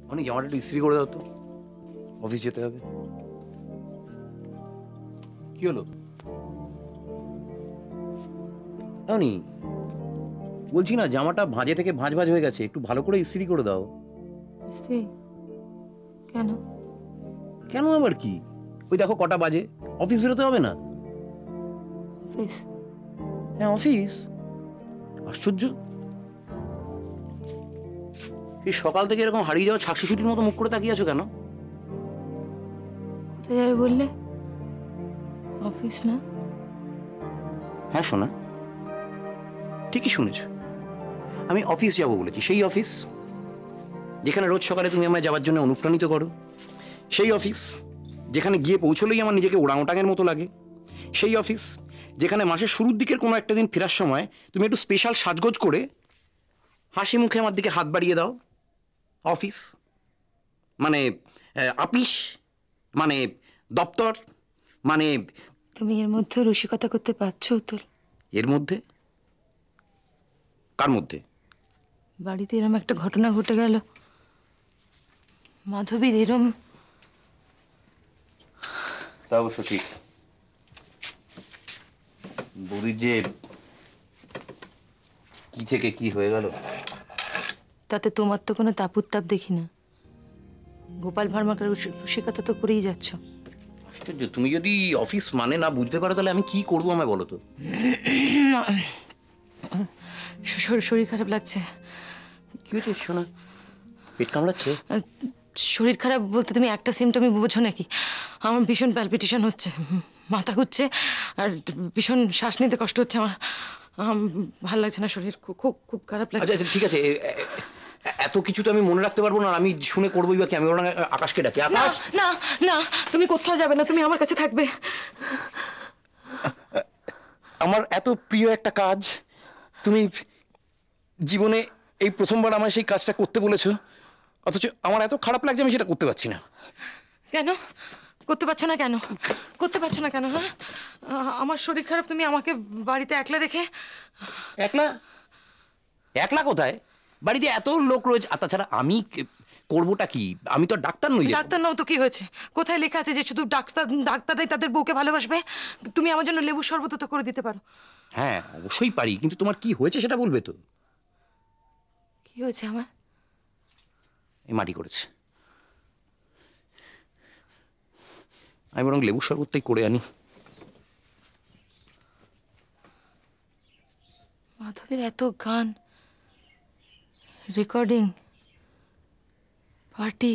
অনেক জামাটা একটু ইস্ত্রি করে দাও তো, অফিস যেতে হবে। কি হলো অনি? বলছি না, জামাটা ভাঁজে থেকে ভাঁজ ভাঁজ হয়ে গেছে, একটু ভালো করে ইস্ত্রি করে দাও। ইস্ত্রি কেন? কেন আবার কি? ওই দেখো কটা বাজে, অফিস বেরোতে হবে না? অফিস? হ্যাঁ অফিস। আশ্চর্য, এই সকাল থেকে এরকম হারিয়ে যাওয়া ছাকশিশুটির মতো মুখ করে তাকিয়ে আছো কেন? কোথায় যাবে বললে? অফিস না? হ্যাঁ শোনা, ঠিকই শুনেছ, আমি অফিস যাব বলেছি। সেই অফিস যেখানে রোজ সকালে তুমি আমায় যাওয়ার জন্য অনুপ্রাণিত করো, সেই অফিস যেখানে গিয়ে পৌঁছলেই আমার নিজেকে ওরাংওটাংয়ের মতো লাগে, সেই অফিস যেখানে মাসের শুরুর দিকের কোনো একটা দিন ফেরার সময় তুমি একটু স্পেশাল সাজগোজ করে হাসি মুখে আমার দিকে হাত বাড়িয়ে দাও। অফিস মানে আপিস, মানে দপ্তর, মানে। তুমি এর মধ্যে রসিকতা করতে পারছো উতুল? এর মধ্যে? কার মধ্যে? বাড়িতে এরম একটা ঘটনা ঘটে গেল, মাধবীর এরম। তা অবশ্য ঠিক, বৌদির যে কি থেকে কি হয়ে গেল। তাতে তোমার তো কোনো তাপুত্তাপ দেখি না। গোপাল ভার্মাকে রসিকতা তো করেই যাচ্ছ। আশ্চর্য, তুমি যদি অফিস মানে না বুঝতে পারো তাহলে আমি কি করবো আমায় বলো তো। শরীর খারাপ লাগছে। কি হয়েছে শোনা? পেট কামড়াচ্ছে? শরীর খারাপ বলতে তুমি একটা সিমটমই বোঝো নাকি? আমার ভীষণ প্যালপিটেশন হচ্ছে, মাথা ঘুরছে, আর ভীষণ শ্বাস নিতে কষ্ট হচ্ছে আমার। ভালো লাগছে না, শরীর খুব খুব খুব খারাপ লাগছে। আচ্ছা ঠিক আছে, এত কিছু তো আমি মনে রাখতে পারবো না, আমি শুনে করবোই বা কি? আমি ওরা আকাশকে ডাকি। আকাশ! না না, তুমি কোথাও যাবে না, তুমি আমার কাছে থাকবে। আমার এত প্রিয় একটা কাজ, তুমি জীবনে এই প্রথমবার আমায় সেই কাজটা করতে বলেছো, অথচ আমার এত খারাপ লাগছে আমি সেটা করতে পারছি না। কেন করতে পারছো না? কেন করতে পারছো না কেন? হ্যাঁ, আমার শরীর খারাপ, তুমি আমাকে বাড়িতে একলা রেখে। একলা? একলা কোথায়? বাড়িতে এত লোক রয়েছে, তাছাড়া আমি করবোটা কি? আমি তো ডাক্তার নই। ডাক্তার নাও তো কি হয়েছে? কোথায় লেখা আছে যে শুধু ডাক্তাররাই তাদের বউকে ভালোবাসবে? তুমি আমার জন্য লেবুর শরবত তো করে দিতে পারো। হ্যাঁ অবশ্যই পারি, কিন্তু তোমার কি হয়েছে সেটা বলবে তো। কি হয়েছে আমার? এই মাটি করেছে, আমি বরং লেবুর শরবতটাই করে আনি। মাধবের এত গান, রেকর্ডিং, পার্টি,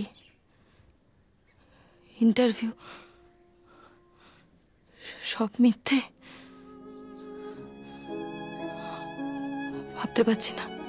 ইন্টারভিউ, সব মিথ্যে। ভাবতে পারছি না।